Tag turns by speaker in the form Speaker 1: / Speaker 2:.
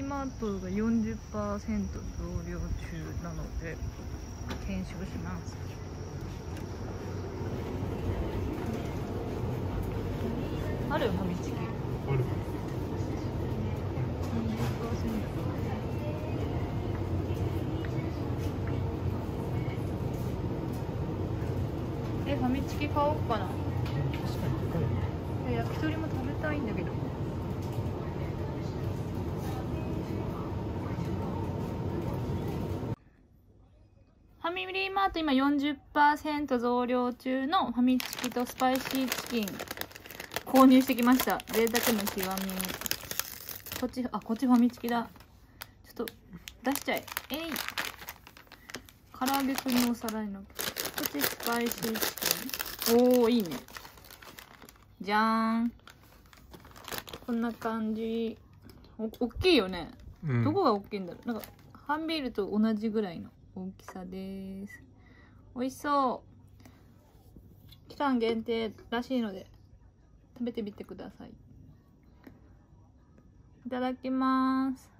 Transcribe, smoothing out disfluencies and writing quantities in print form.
Speaker 1: マートが 40% 増量中なので検証します。あるファミチキ。
Speaker 2: ある。
Speaker 1: ファミチキ買おうかな。
Speaker 2: 確かに高いね。
Speaker 1: 焼き鳥も食べたいんだけど。ファミリーマート今 40% 増量中のファミチキとスパイシーチキン購入してきました。贅沢の極み。こっちファミチキだ。ちょっと出しちゃえ。唐揚げくんのお皿にのっけ。こっちスパイシーチキン。おー、いいね。じゃーん。こんな感じ。おっきいよね。どこが大きいんだろう。なんか缶ビールと同じぐらいの大きさです。美味しそう。期間限定らしいので食べてみてください。いただきます。